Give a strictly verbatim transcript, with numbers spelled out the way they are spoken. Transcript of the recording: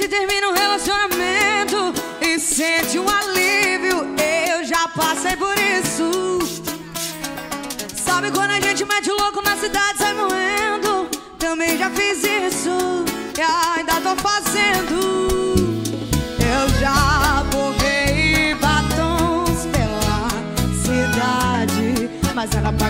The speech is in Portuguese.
termina um relacionamento e sente um alívio. Eu já passei por isso. Sabe quando a gente mete o louco na cidade, sai moendo? Também já fiz isso e ainda tô fazendo. Eu já borrei batons pela cidade, mas ela paga